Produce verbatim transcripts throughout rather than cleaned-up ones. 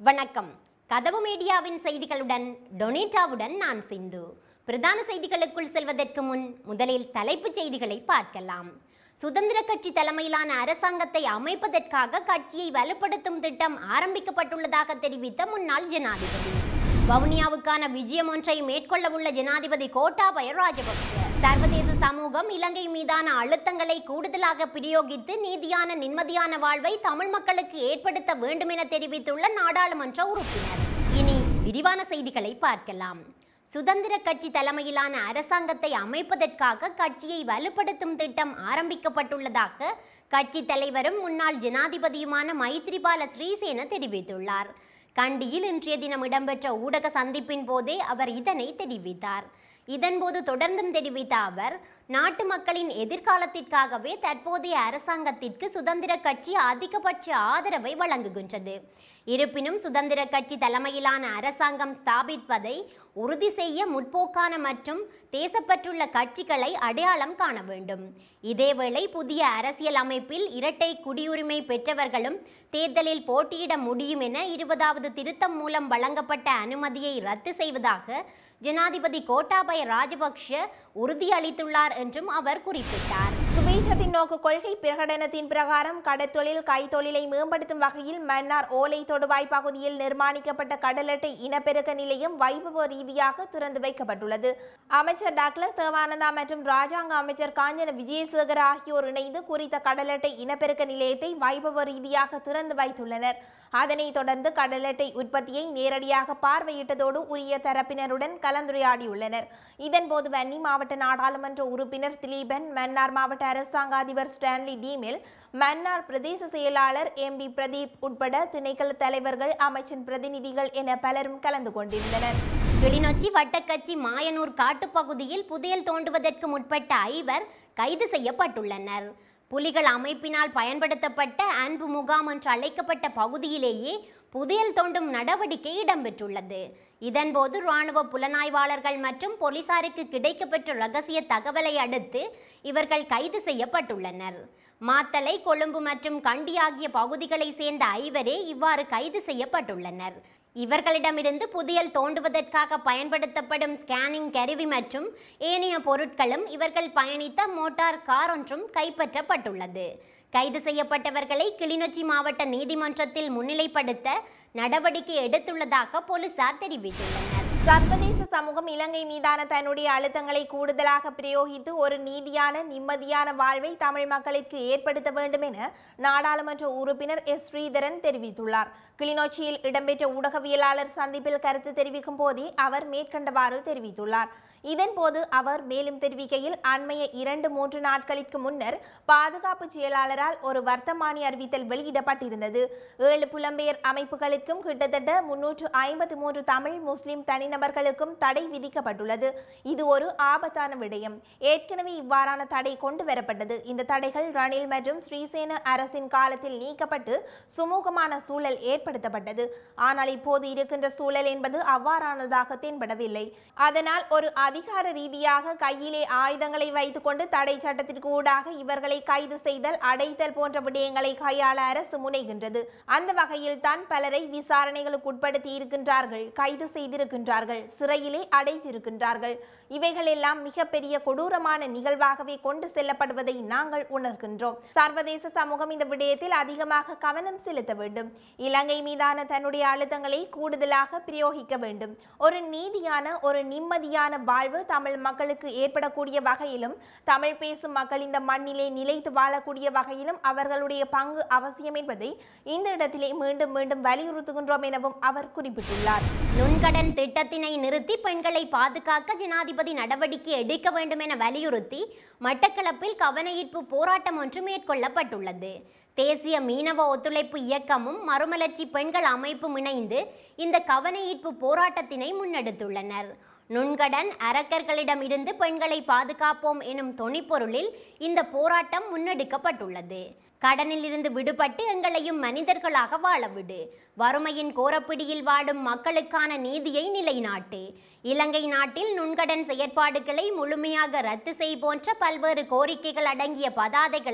வணக்கம். கதவு மீடியாவின் செய்திகளுடன் டொனிட்டாவுடன் நான் சிந்து. பிரதான செய்திகளுக்குள் செல்வதற்கு முன் முதலில் தலைப்புச் செய்திகளை பார்க்கலாம். சுதந்திர கட்சி தலைமையிலான அரசாங்கத்தை அமைப்பதற்காக கட்சியை வலுப்படுத்தும் திட்டம் ஆரம்பிக்கப்பட்டுள்ளதாக தெரிவித்த முன்னாள் ஜனாதிபதி. வவுனியாவுக்கான விஜயம் ஒன்றை மேற்கொள்ளவுள்ள ஜனாதிபதி கோட்டாபய ராஜபக்ச. சர்வதேச சமூகம் இலங்கை மீதான அழுத்தங்களை கூடுதலாக பிரயோகித்து நீதியான நிம்மதியான வாழ்வை தமிழ் மக்களுக்கு ஏற்படுத்த வேண்டும் என தெரிவித்துள்ள நாடாளுமன்ற உறுப்பினர். இனி விரிவான செய்திகளை பார்க்கலாம். சுதந்திர கட்சி தலைமையிலான அரசாங்கத்தை அமைப்பதற்காக கட்சியை வலுப்படுத்தும் திட்டம் ஆரம்பிக்கப்பட்டுள்ளதாக கட்சி தலைவரும் முன்னாள் ஜனாதிபதியுமான மைத்ரிபால ஸ்ரீசேன தெரிவித்துள்ளார். கண்டியில் இன்றைய தினம் இடம்பெற்ற ஊடக சந்திப்பின் போதே அவர் இதனை தெரிவித்தார். இதன்போது தொடர்ந்தும் தெரிவித்த அவர், நாட்டு மக்களின் எதிர்காலத்திற்காகவே தற்போதைய அரசாங்கத்திற்கு சுதந்திர கட்சி அதிகபட்ச ஆதரவை வழங்குகின்றது. இருப்பினும் சுதந்திர கட்சி தலைமையிலான அரசாங்கம் ஸ்தாபிப்பதை உறுதி செய்ய முற்போக்கான மற்றும் தேசப்பற்றுள்ள கட்சிகளை அடையாளம் காண வேண்டும். இதேவேளை புதிய அரசியல் அமைப்பில் இரட்டை குடியுரிமை பெற்றவர்களும் தேர்தலில் போட்டியிட முடியும் என இருபதாவது திருத்தம் மூலம் வழங்கப்பட்ட அனுமதியை ரத்து செய்வதாக ஜனாதிபதி கோட்டாபய ராஜபக்ஷ உறுதியளித்துள்ளார் என்றும் அவர் குறிப்பிட்டார். சுபீட்சத்தின் நோக்கு கொள்கை பிரகடனத்தின் பிரகாரம் கடற்தொழில் கைத்தொழிலை மேம்படுத்தும் வகையில் மன்னார் ஓலை தொடுவாய் பகுதியில் நிர்மாணிக்கப்பட்ட கடல் அட்டை இனப்பெருக்க நிலையம் வைபவ ரீதியாக திறந்து வைக்கப்பட்டுள்ளது. அமைச்சர் டாக்டர் தேவானந்தா மற்றும் ராஜாங்க அமைச்சர் காஞ்சன விஜயசேகர் ஆகியோர் இணைந்து குறித்த கடல் அட்டை இனப்பெருக்க நிலையத்தை வைபவ ரீதியாக திறந்து வைத்துள்ளனர். அதனைத் தொடர்ந்து கடல் அட்டை உற்பத்தியை நேரடியாக பார்வையிட்டதோடு உரிய தரப்பினருடன் கலந்துரையாடியுள்ளனர். இதன்போது வன்னி மாவட்ட நாடாளுமன்ற உறுப்பினர் திலீபன், மன்னார் மாவட்ட அரசாங்க அதிபர் ஸ்டான்லி டீமில், மன்னார் பிரதேச செயலாளர் எம் பி பிரதீப் உட்பட திணைக்கள தலைவர்கள், அமைச்சின் பிரதிநிதிகள் என பலரும் கலந்து கொண்டிருந்தனர். கிளிநொச்சி வட்டக்கச்சி மாயனூர் காட்டுப்பகுதியில் புதையல் தோண்டுவதற்கு முற்பட்ட ஐவர் கைது செய்யப்பட்டுள்ளனர். புலிகள் அமைப்பினால் பயன்படுத்தப்பட்ட அன்பு முகாம் என்று அழைக்கப்பட்ட பகுதியிலேயே புதையல் தோண்டும் நடவடிக்கை இடம்பெற்றுள்ளது. இதன்போது இராணுவ புலனாய்வாளர்கள் மற்றும் போலீசாருக்கு கிடைக்கப்பெற்ற ரகசிய தகவலை அடுத்து இவர்கள் கைது செய்யப்பட்டுள்ளனர். மாத்தளை, கொழும்பு மற்றும் கண்டி ஆகிய பகுதிகளை சேர்ந்த ஐவரே இவ்வாறு கைது செய்யப்பட்டுள்ளனர். இவர்களிடமிருந்து புதையல் தோண்டுவதற்காக பயன்படுத்தப்படும் ஸ்கேனிங் கருவி மற்றும் ஏனைய பொருட்களும் இவர்கள் பயணித்த மோட்டார் கார் ஒன்றும் கைப்பற்றப்பட்டுள்ளது. கைது செய்யப்பட்டவர்களை கிளிநொச்சி மாவட்ட நீதிமன்றத்தில் முன்னிலைப்படுத்த நடவடிக்கை எடுத்துள்ளதாக போலீசார் தெரிவித்துள்ளனர். சர்வதேச சமூகம் இலங்கை மீதான தன்னுடைய அழுத்தங்களை கூடுதலாக பிரயோகித்து ஒரு நீதியான நிம்மதியான வாழ்வை தமிழ் மக்களுக்கு ஏற்படுத்த வேண்டும் என நாடாளுமன்ற உறுப்பினர் எஸ் ஸ்ரீதரன் தெரிவித்துள்ளார். கிளிநொச்சியில் இடம்பெற்ற ஊடகவியலாளர் சந்திப்பில் கருத்து தெரிவிக்கும் போதே அவர் மேற்கண்டவாறு தெரிவித்துள்ளார். இதன்போது அவர் மேலும் தெரிவிக்கையில், அண்மைய இரண்டு மூன்று நாட்களுக்கு முன்னர் பாதுகாப்பு செயலாளரால் ஒரு வர்த்தமானி அறிவித்தல் வெளியிடப்பட்டிருந்தது. ஏழு புலம்பெயர் அமைப்புகளுக்கும் கிட்டத்தட்ட முன்னூற்று ஐம்பத்தி மூன்று தமிழ் முஸ்லிம் தனிநபர்களுக்கும் தடை விதிக்கப்பட்டுள்ளது. இது ஒரு ஆபத்தான விடயம். ஏற்கனவே இவ்வாறான தடை கொண்டு வரப்பட்டது. இந்த தடைகள் ரணில் மற்றும் ஸ்ரீசேன அரசின் காலத்தில் நீக்கப்பட்டு சுமூகமான சூழல் ஏற்படுத்தப்பட்டது. ஆனால் இப்போது இருக்கின்ற சூழல் என்பது அவ்வாறானதாக தென்படவில்லை. அதனால் ஒரு அதிகார ரீதியாக கையிலே ஆயுதங்களை வைத்துக் கொண்டு தடை சட்டத்திற்கு ஊடாக இவர்களை கைது செய்தல், அடைத்தல் போன்ற விடயங்களை கையாள அரசு முனைகின்றது. அந்த வகையில் தான் பலரை விசாரணைகளுக்கு உட்படுத்தி இருக்கின்றார்கள், கைது செய்திருக்கின்றார்கள், சிறையிலே அடைத்திருக்கின்றார்கள். இவைகள் எல்லாம் மிகப்பெரிய கொடூரமான நிகழ்வாகவே கொண்டு செல்லப்படுவதை நாங்கள் உணர்கின்றோம். சர்வதேச சமூகம் இந்த விடயத்தில் அதிகமாக கவனம் செலுத்த வேண்டும். இலங்கை மீதான தன்னுடைய அழுத்தங்களை கூடுதலாக பிரயோகிக்க வேண்டும். ஒரு நீதியான, ஒரு நிம்மதியான வாழ்வு தமிழ் மக்களுக்கு ஏற்படக்கூடிய வகையிலும், தமிழ் பேசும் மக்கள் இந்த மண்ணிலே நிலைத்து வாழக்கூடிய வகையிலும் அவர்களுடைய பங்கு அவசியம் என்பதை இந்த இடத்திலே மீண்டும் மீண்டும் வலியுறுத்துகின்றோம் எனவும் அவர் குறிப்பிட்டுள்ளார். நுண்கடன் திட்டத்தினை நிறுத்தி பெண்களை பாதுகாக்க ஜனாதிபதி நடவடிக்கை எடுக்க வேண்டும் என வலியுறுத்தி மட்டக்களப்பில் கவனஈர்ப்பு போராட்டம் ஒன்று மேற்கொள்ளப்பட்டுள்ளது. தேசிய மீனவ ஒத்துழைப்பு இயக்கமும் மறுமலர்ச்சி பெண்கள் அமைப்பும் இணைந்து இந்த கவனஈர்ப்பு போராட்டத்தினை முன்னெடுத்துள்ளனர். நுண்கடன் அரக்கர்களிடம் இருந்து பெண்களை பாதுகாப்போம் எனும் தொனிப்பொருளில் இந்த போராட்டம் முன்னெடுக்கப்பட்டுள்ளது. கடனில் இருந்து விடுபட்டு எங்களையும் மனிதர்களாக வாழவிடு, வறுமையின் கோரப்பிடியில் வாடும் மக்களுக்கான நீதியை நிலைநாட்டு, இலங்கை நாட்டில் நுண்கடன் செயற்பாடுகளை முழுமையாக ரத்து செய் போன்ற பல்வேறு கோரிக்கைகள் அடங்கிய பதாதைகளை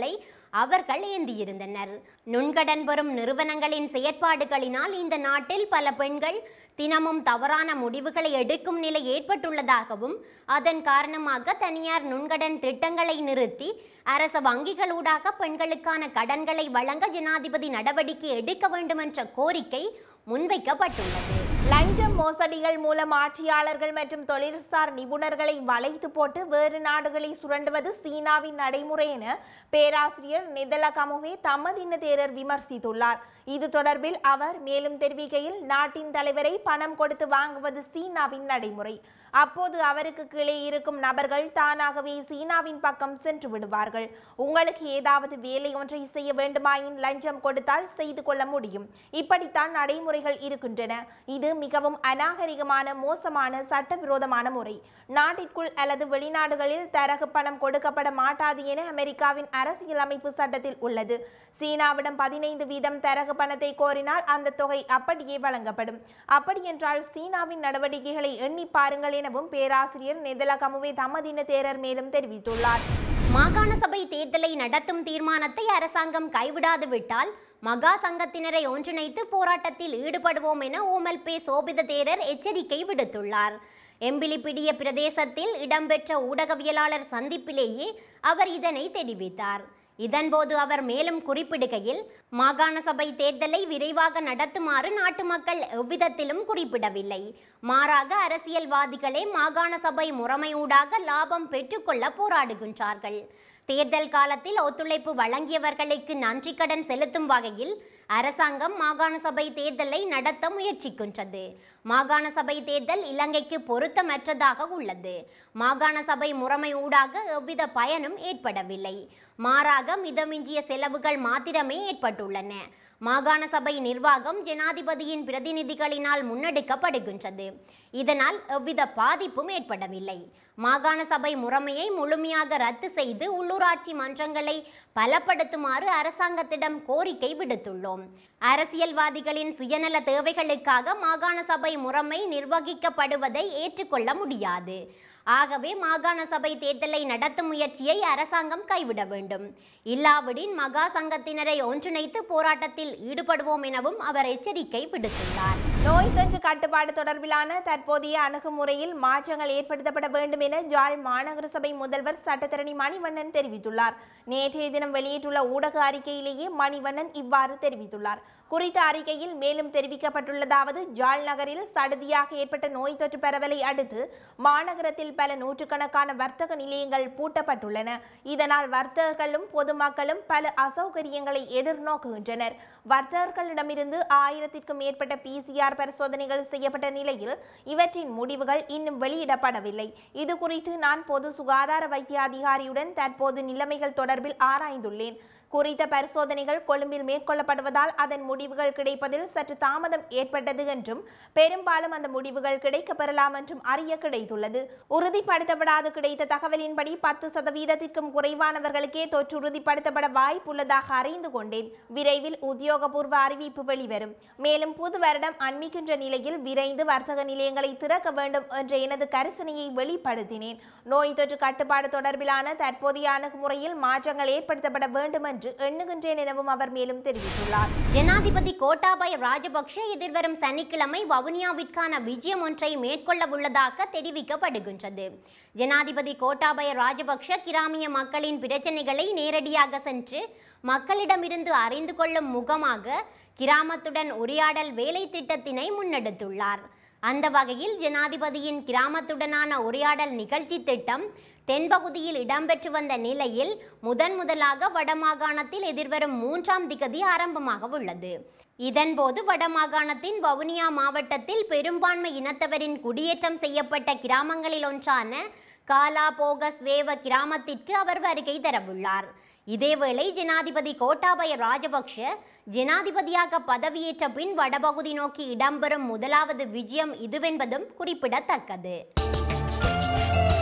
அவர்கள் ஏந்தியிருந்தனர். நுண்கடன் பெறும் நிறுவனங்களின் செயற்பாடுகளினால் இந்த நாட்டில் பல பெண்கள் தினமும் தவறான முடிவுகளை எடுக்கும் நிலை ஏற்பட்டுள்ளதாகவும் அதன் காரணமாக தனியார் நுண்கடன் திட்டங்களை நிறுத்தி அரச வங்கிகளூடாக பெண்களுக்கான கடன்களை வழங்க ஜனாதிபதி நடவடிக்கை எடுக்க வேண்டும் என்ற கோரிக்கை முன்வைக்கப்பட்டுள்ளது. லஞ்சம் மோசடிகள் மூலம் ஆட்சியாளர்கள் மற்றும் தொழில்சார் நிபுணர்களை வளைத்து போட்டு வேறு நாடுகளை சுரண்டுவது சீனாவின் நடைமுறை என பேராசிரியர் நெதலகமுவே தமதின தேரர் விமர்சித்துள்ளார். இது தொடர்பில் அவர் மேலும் தெரிவிக்கையில், நாட்டின் தலைவரை பணம் கொடுத்து வாங்குவது சீனாவின் நடைமுறை. அப்போது அவருக்கு கீழே இருக்கும் நபர்கள் தானாகவே சீனாவின் பக்கம் சென்று விடுவார்கள். உங்களுக்கு ஏதாவது வேலை ஒன்றை செய்ய வேண்டுமாயின் லஞ்சம் கொடுத்தால் செய்து கொள்ள முடியும். இப்படித்தான் நடைமுறைகள் இருக்கின்றன. இது மிகவும் அநாகரிகமான மோசமான சட்டவிரோதமான முறை. நாட்டிற்குள் அல்லது வெளிநாடுகளில் தரகு பணம் கொடுக்கப்பட மாட்டாது என அமெரிக்காவின் அரசியலமைப்பு சட்டத்தில் உள்ளது. சீனாவிடம் பதினைந்து வீதம் தரகு பணத்தை கோரினால் அந்த தொகை அப்படியே வழங்கப்படும். அப்படியென்றால் சீனாவின் நடவடிக்கைகளை எண்ணி பாருங்கள் எனவும் பேராசிரியர் நெதலகமுவே தமதின தேரர் மேலும் தெரிவித்துள்ளார். மாகாண சபை தேர்தலை நடத்தும் தீர்மானத்தை அரசாங்கம் கைவிடாது விட்டால் மகா சங்கத்தினரை ஒன்றிணைத்து போராட்டத்தில் ஈடுபடுவோம் என ஓமல்பே சோபித தேரர் எச்சரிக்கை விடுத்துள்ளார். எம்பிலிப்பிடிய பிரதேசத்தில் இடம்பெற்ற ஊடகவியலாளர் சந்திப்பிலேயே அவர் இதனை தெரிவித்தார். இதன்போது அவர் மேலும் குறிப்பிடுகையில், மாகாண சபை தேர்தலை விரைவாக நடத்துமாறு நாட்டு மக்கள் எவ்விதத்திலும் குறிப்பிடவில்லை. மாறாக அரசியல்வாதிகளே மாகாண சபை முறைமையூடாக லாபம் பெற்றுக்கொள்ள போராடுகின்றார்கள். தேர்தல் காலத்தில் ஒத்துழைப்பு வழங்கியவர்களுக்கு நன்றி கடன் செலுத்தும் வகையில் அரசாங்கம் மாகாண சபை தேர்தலை நடத்த முயற்சிக்கின்றது. மாகாண சபை தேர்தல் இலங்கைக்கு பொருத்தமற்றதாக உள்ளது. மாகாண சபை முறைமை ஊடாக எவ்வித பயனும் ஏற்படவில்லை. மாறாக மிதமிஞ்சிய செலவுகள் மாத்திரமே ஏற்பட்டுள்ளன. மாகாண சபை நிர்வாகம் ஜனாதிபதியின் பிரதிநிதிகளினால் முன்னெடுக்கப்படுகின்றது. இதனால் எவ்வித பாதிப்பும் ஏற்படவில்லை. மாகாண சபை முறைமையை முழுமையாக ரத்து செய்து உள்ளூராட்சி மன்றங்களை பலப்படுத்துமாறு அரசாங்கத்திடம் கோரிக்கை விடுத்துள்ளோம். அரசியல்வாதிகளின் சுயநல தேவைகளுக்காக மாகாண சபை முறைமை நிர்வகிக்கப்படுவதை ஏற்றுக்கொள்ள முடியாது. ஆகவே மாகாண சபை தேர்தலை நடத்தும் முயற்சியை அரசாங்கம் கைவிட வேண்டும். இல்லாவிடின் மகா சங்கத்தினரை ஒன்றிணைத்து போராட்டத்தில் ஈடுபடுவோம் எனவும் அவர் எச்சரிக்கை விடுத்துள்ளார். நோய் தொற்று கட்டுப்பாடு தொடர்பிலான தற்போதைய அணுகுமுறையில் மாற்றங்கள் ஏற்படுத்தப்பட வேண்டும் என யாழ் மாநகர சபை முதல்வர் சட்டத்தரணி மணிவண்ணன் தெரிவித்துள்ளார். நேற்றைய தினம் வெளியிட்டுள்ள ஊடக அறிக்கையிலேயே மணிவண்ணன் இவ்வாறு தெரிவித்துள்ளார். குறித்த அறிக்கையில் மேலும் தெரிவிக்கப்பட்டுள்ளதாவது, யாழ் நகரில் சடுதியாக ஏற்பட்ட நோய் தொற்று பரவலை அடுத்து மாநகரத்தில் பல நூற்றுக்கணக்கான வர்த்தக நிலையங்கள் பூட்டப்பட்டுள்ளன. இதனால் வர்த்தகர்களும் பொதுமக்களும் பல அசௌகரியங்களை எதிர்நோக்குகின்றனர். வர்த்தகர்களிடமிருந்து ஆயிரத்திற்கும் மேற்பட்ட பிசிஆர் பரிசோதனைகள் செய்யப்பட்ட நிலையில் இவற்றின் முடிவுகள் இன்னும் வெளியிடப்படவில்லை. இது குறித்து நான் பொது சுகாதார வைத்திய அதிகாரியுடன் தற்போது நிலைமைகள் தொடர்பில் ஆராய்ந்துள்ளேன். குறித்த பரிசோதனைகள் கொழும்பில் மேற்கொள்ளப்படுவதால் அதன் முடிவுகள் கிடைப்பதில் சற்று தாமதம் ஏற்பட்டது என்றும் பெரும்பாலும் அந்த முடிவுகள் கிடைக்க பெறலாம் என்றும் அறிய கிடைத்துள்ளது. உறுதிப்படுத்தப்படாது கிடைத்த தகவலின்படி பத்து சதவீதத்திற்கும் குறைவானவர்களுக்கே தொற்று உறுதிப்படுத்தப்பட வாய்ப்புள்ளதாக அறிந்து கொண்டேன். விரைவில் உத்தியோகபூர்வ அறிவிப்பு வெளிவரும். மேலும் புது வருடம் அண்மிக்கின்ற நிலையில் விரைந்து வர்த்தக நிலையங்களை திறக்க வேண்டும் என்ற எனது கரிசனையை வெளிப்படுத்தினேன். நோய் தொற்று கட்டுப்பாடு தொடர்பிலான தற்போதைய அணுகுமுறையில் மாற்றங்கள் ஏற்படுத்தப்பட வேண்டும் என்று எண்ணுகின்றேன் எனவும் அவர் மேலும் தெரிவித்துள்ளார். ஜனாதிபதி கோட்டாபய ராஜபக்ஷ எதிர்வரும் சனிக்கிழமை வவுனியாவிற்கான விஜயம் ஒன்றை மேற்கொள்ள உள்ளதாக தெரிவிக்கப்படுகின்றது. ஜனாதிபதி கோட்டாபய ராஜபக்ஷ கிராமிய மக்களின் பிரச்சனைகளை நேரடியாக சென்று மக்களிடமிருந்து அறிந்து கொள்ளும் முகமாக கிராமத்துடன் உரையாடல் வேலை திட்டத்தினை முன்னெடுத்துள்ளார். அந்த வகையில் ஜனாதிபதியின் கிராமத்துடனான உரையாடல் நிகழ்ச்சி திட்டம் தென்பகுதியில் இடம்பெற்று வந்த நிலையில் முதன் முதலாக வடமாகாணத்தில் எதிர்வரும் மூன்றாம் திகதி ஆரம்பமாக உள்ளது. இதன்போது வடமாகாணத்தின் வவுனியா மாவட்டத்தில் பெரும்பான்மை இனத்தவரின் குடியேற்றம் செய்யப்பட்ட கிராமங்களில் ஒன்றான காலா போகஸ் வேவ கிராமத்திற்கு அவர் வருகை தரவுள்ளார். இதேவேளை ஜனாதிபதி கோட்டாபய ராஜபக்ஷ ஜனாதிபதியாக பதவியேற்ற பின் வடபகுதி நோக்கி இடம்பெறும் முதலாவது விஜயம் இதுவென்பதும் குறிப்பிடத்தக்கது.